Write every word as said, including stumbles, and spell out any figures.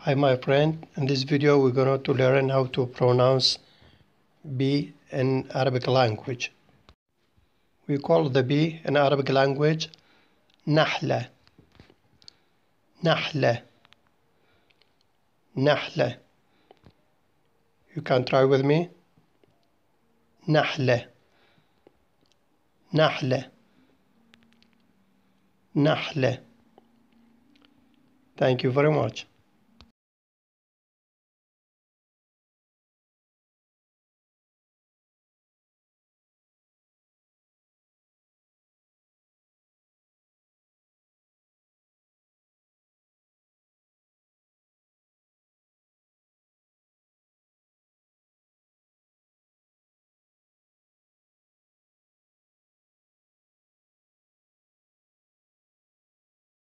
Hi my friend, in this video we're going to learn how to pronounce B in Arabic language. We call the B in Arabic language نحلة نحلة نحلة. You can try with me. نحلة نحلة نحلة. Thank you very much.